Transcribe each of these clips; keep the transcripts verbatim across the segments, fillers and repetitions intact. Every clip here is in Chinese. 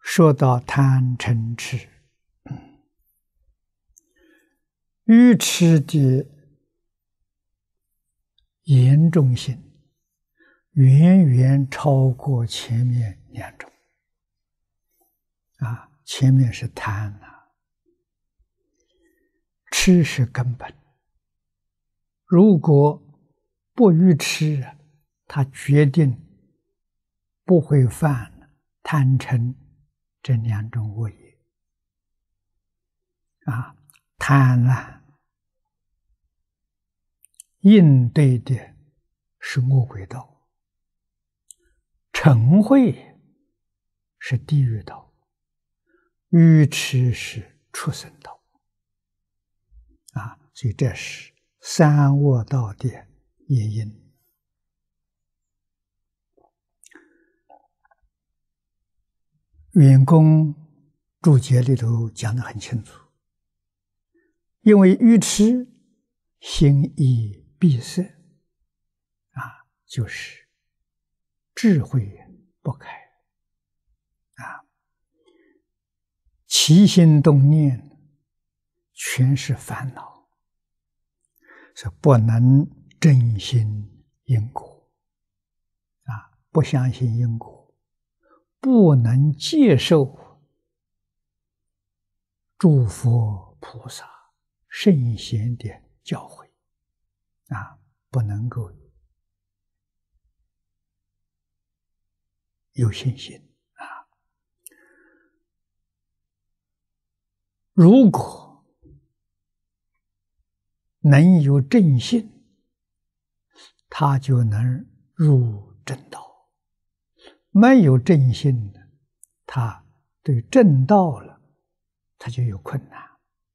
说到贪嗔痴，愚痴的严重性远远超过前面两种。啊，前面是贪啊，痴是根本。如果不愚痴，他决定不会犯贪嗔这两种恶业。啊，贪婪应对的是恶鬼道，嗔恚是地狱道，愚痴是畜生道。啊，所以这是三恶道的业因。圆公注解里头讲得很清楚，因为愚痴心意闭塞，啊，就是智慧不开，啊，起心动念全是烦恼，是不能真心因果，啊，不相信因果，不能接受诸佛菩萨圣贤的教诲，啊，不能够有信心啊。如果能有正信，他就能入正道；没有正信的，他对正道了，他就有困难。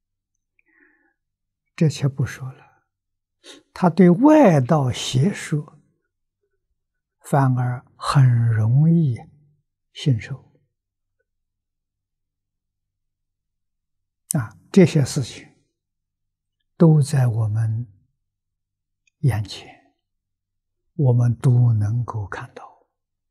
这且不说了，他对外道邪说反而很容易信受。啊，这些事情都在我们眼前，我们都能够看到。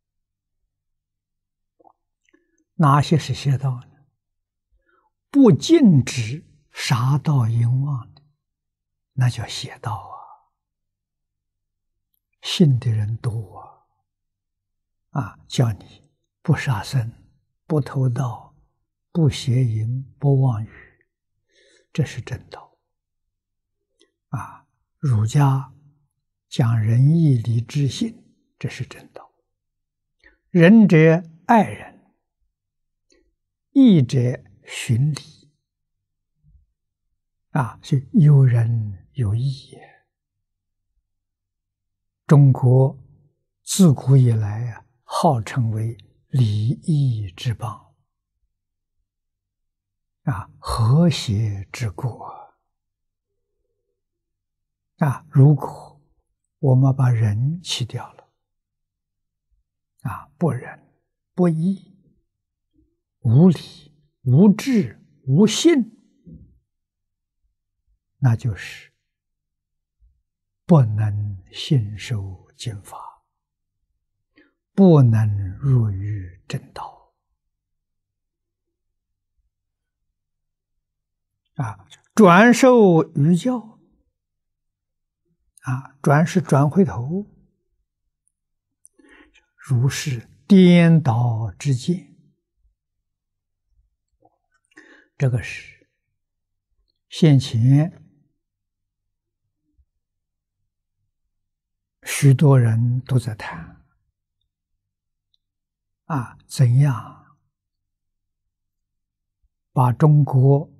哪些是邪道呢？不禁止杀盗淫妄的，那叫邪道啊！信的人多啊！啊，叫你不杀生、不偷盗、不邪淫、不妄语，这是正道。啊，儒家讲仁义礼智信，这是正道。仁者爱人，义者循礼。啊，是有仁有义。中国自古以来啊，号称为礼义之邦，啊，和谐之国。啊，如果我们把仁去掉了，啊，不仁、不义、无礼、无智、无信，那就是不能信受经法，不能入于正道。啊，转受于教。啊，转是转回头，如是颠倒之见。这个是先前许多人都在谈啊，怎样把中国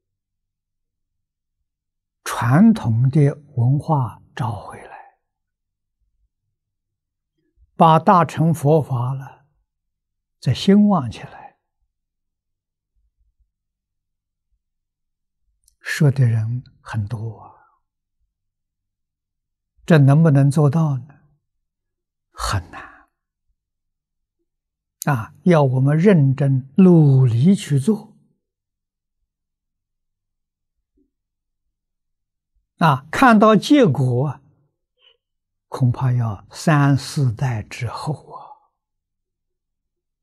传统的文化找回来，把大乘佛法了再兴旺起来。说的人很多啊，这能不能做到呢？很难啊！要我们认真努力去做啊，看到结果恐怕要三四代之后